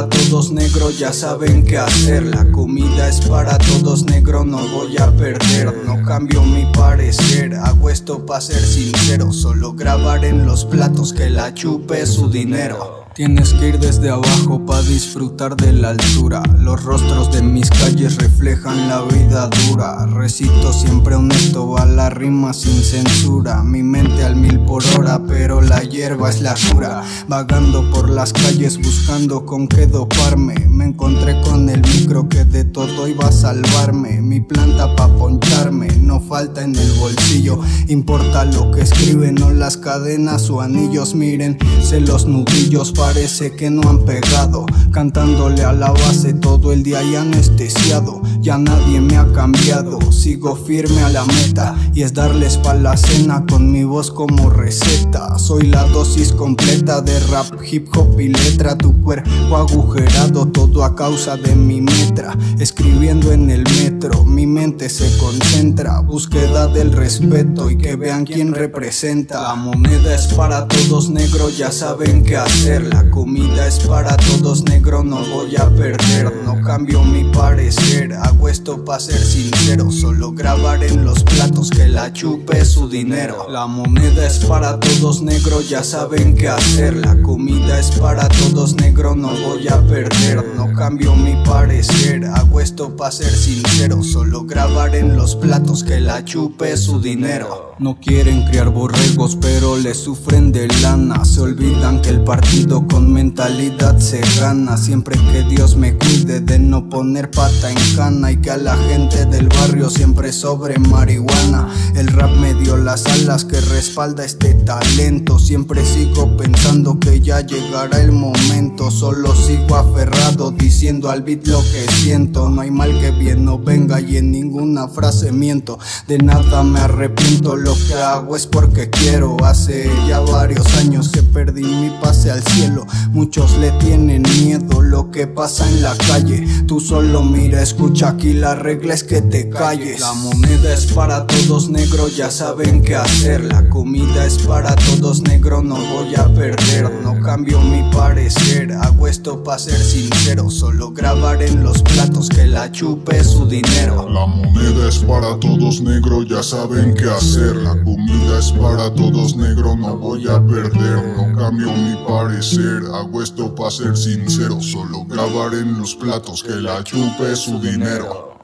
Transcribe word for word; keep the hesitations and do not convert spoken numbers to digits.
para todos, negro, ya saben qué hacer. La comida es para todos, negro, no voy a perder. No cambio mi parecer, hago esto pa' ser sincero. Solo grabar en los platos, que la chupe su dinero. Tienes que ir desde abajo pa' disfrutar de la altura. Los rostros de mis calles reflejan la vida dura. Recito siempre honesto, va la rima sin censura. Mi mente al mil por hora, pero la hierba es la cura. Vagando por las calles buscando con qué doparme. Me encontré con el micro que de todo iba a salvarme. Mi planta pa' poncharme, no falta en el bolsillo. Importa lo que escriben, no las cadenas o anillos. Miren, sé los nudillos, parece que no han pegado. Cantándole a la base todo el día y anestesiado. Ya nadie me ha cambiado, sigo firme a la meta. Y es darles pa' la cena con mi voz como receta. Soy la dosis completa de rap, hip hop y letra. Tu cuerpo agujerado, todo a causa de mi metra. Escribiendo en el metro, mi mente se concentra. Búsqueda del respeto y que vean quién representa. La moneda es para todos, negro, ya saben qué hacer. La comida es para todos, negro, no voy a perder. No cambio mi parecer, hago esto pa' ser sincero. Solo grabar en los platos, que la chupe su dinero. La moneda es para todos, negro, ya saben qué hacer. La comida es para todos, negro, no voy a perder. No cambio mi parecer, hago esto pa' ser sincero. Solo grabar en los platos, que la chupe su dinero. No quieren criar borregos, pero le sufren de lana. Se olvidan que el partido con mentalidad se gana. Siempre que Dios me cuide de no poner pata en cana. Y que a la gente del barrio siempre sobre marihuana. El rap me dio las alas que respalda este talento. Siempre sigo pensando que ya llegará el momento. Solo sigo aferrado diciendo al beat lo que siento. No hay mal que bien no venga y en ninguna frase miento. De nada me arrepiento, lo que hago es porque quiero. Hace ya varios años que perdí mi pase al cielo. Muchos le tienen miedo lo que pasa en la calle. Tú solo mira, escucha, aquí la regla es que te calles. La moneda es para todos, negro, ya saben qué hacer. La comida es para todos, negro, no voy a perder. No cambio mi parecer, hago esto pa' ser sincero. Solo grabar en los platos, que la chupe su dinero. La moneda es para todos, negro, ya saben qué hacer. La comida es para todos, negro, no voy a perder. No cambio mi parecer, hago esto pa' ser sincero. Solo grabar en los platos, que la chupe su dinero.